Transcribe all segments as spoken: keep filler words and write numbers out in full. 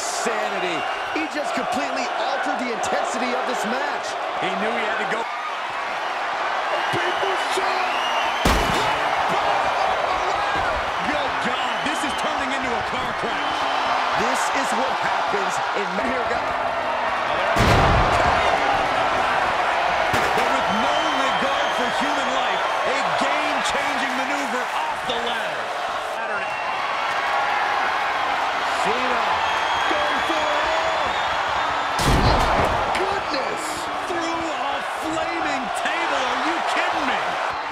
insanity. He just completely altered the intensity of this match. He knew he had to go. People shot! Good God, this is turning into a car crash. This is what happens in here, guys. But with no regard for human life, a game-changing maneuver off the ladder. Cena going for it all. My goodness! Through a flaming table, are you kidding me?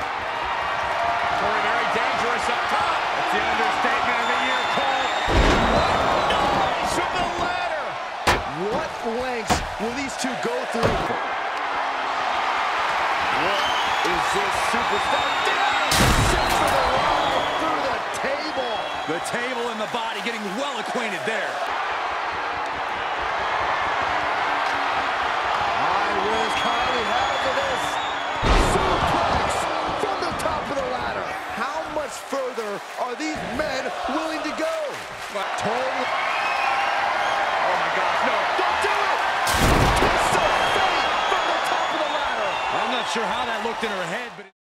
Very, very dangerous up top. That's the understatement of the year, Cole. What noise from the ladder! What lengths will these two go through? What is this superstar doing? Set for the ride through the table. The table and the body getting well acquainted there. High risk, highly hazardous. Suplex from the top of the ladder. How much further are these men willing to go? Totally. Oh my gosh, no. Don't do it! Twist of fate from the top of the ladder. I'm not sure how that looked in her head, but...